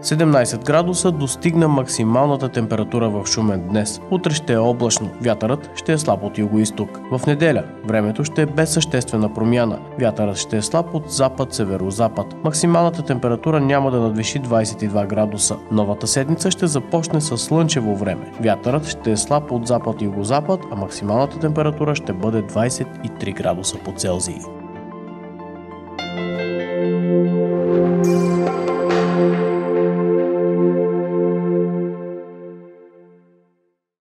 17 градуса достигна максималната температура в Шумен днес. Утре ще е облачно, вятърът ще е слаб от югоизток. В неделя времето ще е без съществена промяна. Вятърът ще е слаб от запад-северозапад. Максималната температура няма да надвиши 22 градуса. Новата седмица ще започне с слънчево време. Вятърът ще е слаб от запад и югозапад, а максималната температура ще бъде 23 градуса по Целзий.